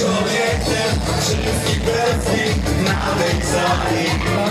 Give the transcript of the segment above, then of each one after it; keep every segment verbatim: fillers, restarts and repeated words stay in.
obiektem wszystkich bestii na tej sali.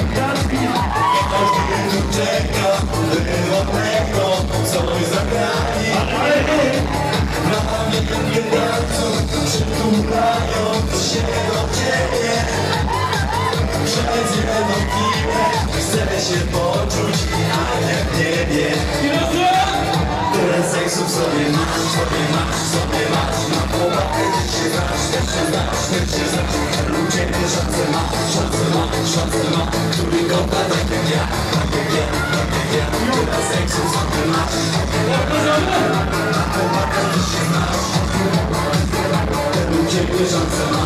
Każdy czeka, wyłomnego coś zagrali. Na mnie gwiazdów przytulają się do ciebie. Przez jedną chwilę chcę się poczuć, a nie w niebie. Tyle seksu w sobie masz, sobie masz, sobie masz. Na połowę ty się znasz, też się znasz, też się znasz. Ludzie ciebie szansę ma, szansę ma, szansę ma. Który kocha tak jak ja, tak jak ja, tak jak ja. Tyle seksu w sobie masz. Na połowę ty się znasz. Ludzie ciebie szansę ma.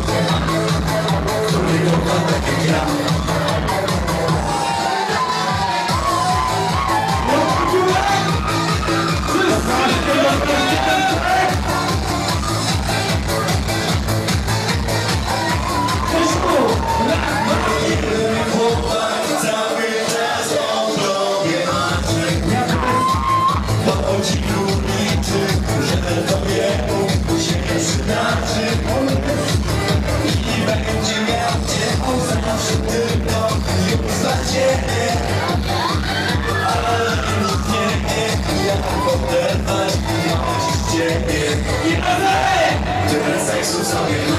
Który kocha tak jak ja. Tyle seksu sobie